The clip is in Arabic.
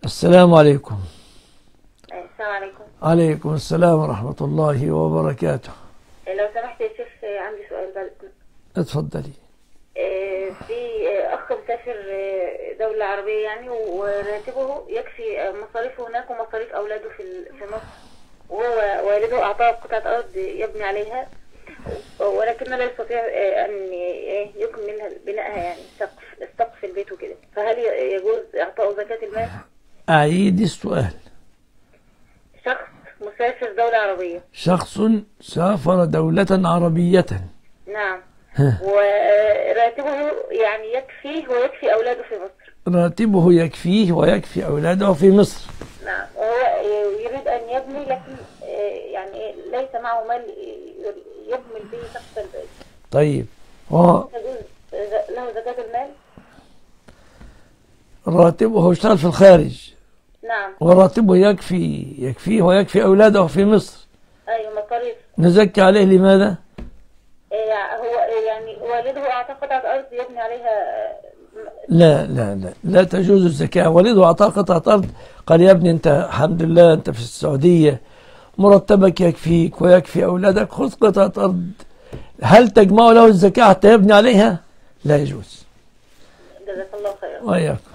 السلام عليكم. السلام عليكم. عليكم السلام ورحمة الله وبركاته. لو سمحت يا شيخ، عندي سؤال بس. اتفضلي. في أخ مسافر دولة عربية يعني، وراتبه يكفي مصاريفه هناك ومصاريف أولاده في مصر، وهو والده أعطاه قطعة أرض يبني عليها، ولكنه لا يستطيع أن يكمل بنائها، يعني سقف البيت وكده، فهل يجوز إعطاء زكاة المال؟ أعيد السؤال. شخص مسافر دولة عربية. شخص سافر دولة عربية. نعم. وراتبه يعني يكفيه ويكفي أولاده في مصر. راتبه يكفيه ويكفي أولاده في مصر. نعم. وهو يريد أن يبني، لكن يعني ليس معه مال يكمل به سقف البيت. طيب، تجوز له زكاة المال؟ راتبه اشتغل في الخارج. نعم. وراتبه يكفيه ويكفي أولاده في مصر. أيوة، مصاريف. نزكي عليه لماذا؟ هو يعني والده أعطاه قطعة أرض يبني عليها. لا تجوز الزكاة. والده أعطاه قطعة أرض، قال يا ابني أنت الحمد لله أنت في السعودية، مرتبك يكفيك ويكفي أولادك، خذ قطعة أرض. هل تجمع له الزكاة حتى يبني عليها؟ لا يجوز. جزاك الله خيرا. وإياكم.